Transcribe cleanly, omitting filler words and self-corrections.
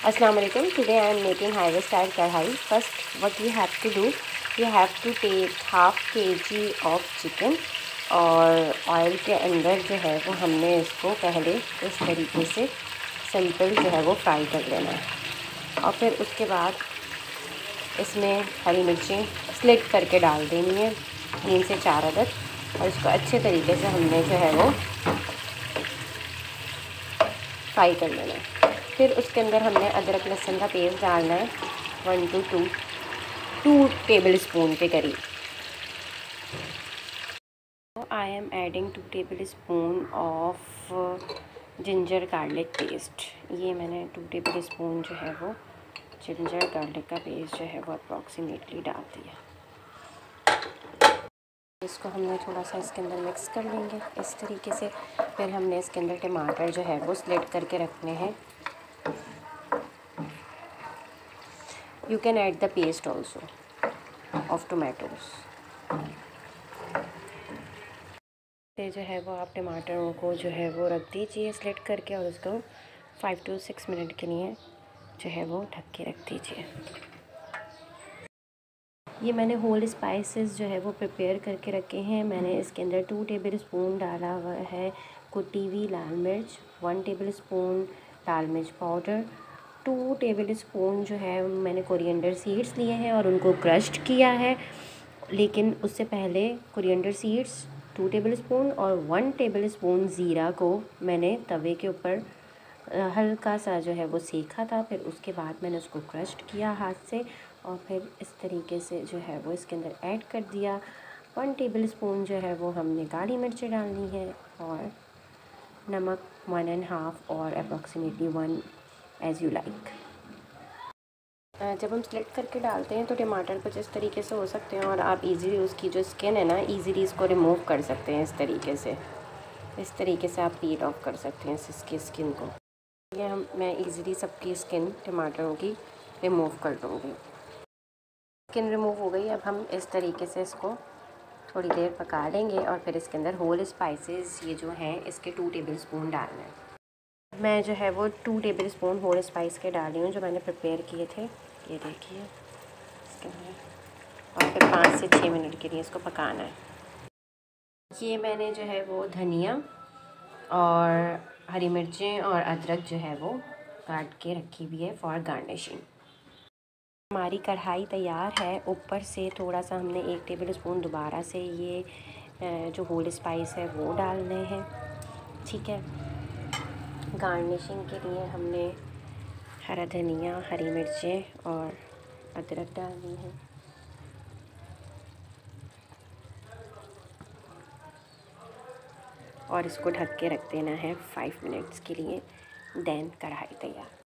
Assalamu alaikum. Today I am making highway style kadhai. First what you have to do, you have to take half kg of chicken और oil के अंदर जो है वो हमने इसको पहले इस तरीके से सिंपल जो है वो फ्राई कर लेना है। और फिर उसके बाद इसमें हरी मिर्चें स्लिट करके डाल देनी है 3 से 4 अदद, और इसको अच्छे तरीके से हमने जो है वो फ्राई कर लेना है। फिर उसके अंदर हमने अदरक लहसुन का पेस्ट डालना है 1 to 2 टेबल स्पून के करीब। I am adding 2 tablespoon of ginger garlic paste. ये मैंने 2 टेबल स्पून जो है वो जिंजर गार्लिक का पेस्ट जो है वो अप्रॉक्सीमेटली डाल दिया। इसको हमने थोड़ा सा इसके अंदर मिक्स कर लेंगे इस तरीके से। फिर हमने इसके अंदर टमाटर जो है वो स्लिट करके रखने हैं। You can add the paste also of tomatoes. फिर जो है वो आप टमाटरों को जो है वो रख दीजिए स्लिट करके, और उसको 5 to 6 मिनट के लिए जो है वो ढक के रख दीजिए। ये मैंने होल स्पाइसेस जो है वो प्रिपेयर करके रखे हैं। मैंने इसके अंदर 2 टेबल स्पून डाला हुआ है कुटी हुई लाल मिर्च, 1 टेबल स्पून लाल मिर्च पाउडर, 2 टेबल स्पून जो है मैंने कोरिएंडर सीड्स लिए हैं और उनको क्रश्ड किया है। लेकिन उससे पहले कोरिएंडर सीड्स 2 टेबल स्पून और 1 टेबल स्पून ज़ीरा को मैंने तवे के ऊपर हल्का सा जो है वो सेका था। फिर उसके बाद मैंने उसको क्रश्ड किया हाथ से, और फिर इस तरीके से जो है वो इसके अंदर ऐड कर दिया। 1 टेबल स्पून जो है वो हमने काली मिर्चें डालनी है, और नमक 1.5 और अप्रॉक्सीमेटली 1 एज़ यू लाइक। जब हम स्लिट करके डालते हैं तो टमाटर कुछ इस तरीके से हो सकते हैं, और आप इजीली उसकी जो स्किन है ना इजीली इसको रिमूव कर सकते हैं। इस तरीके से आप पील ऑफ कर सकते हैं इसकी स्किन को। ये मैं इजीली सबकी स्किन टमाटरों की रिमूव कर दूँगी। स्किन रिमूव हो गई। अब हम इस तरीके से इसको थोड़ी देर पका लेंगे, और फिर इसके अंदर होल स्पाइसेस ये जो हैं इसके 2 टेबल स्पून डालना है। मैं जो है वो 2 टेबल स्पून होल स्पाइस के डाली हूँ जो मैंने प्रिपेयर किए थे। ये देखिए इसके अंदर, और फिर 5 से 6 मिनट के लिए इसको पकाना है। ये मैंने जो है वो धनिया और हरी मिर्चें और अदरक जो है वो काट के रखी हुई है फॉर गार्निशिंग। हमारी कढ़ाई तैयार है। ऊपर से थोड़ा सा हमने 1 टेबल स्पून दोबारा से ये जो होल स्पाइस है वो डालने हैं। ठीक है, गार्निशिंग के लिए हमने हरा धनिया, हरी मिर्चें और अदरक डालनी है। और इसको ढक के रख देना है 5 मिनट्स के लिए। देन कढ़ाई तैयार।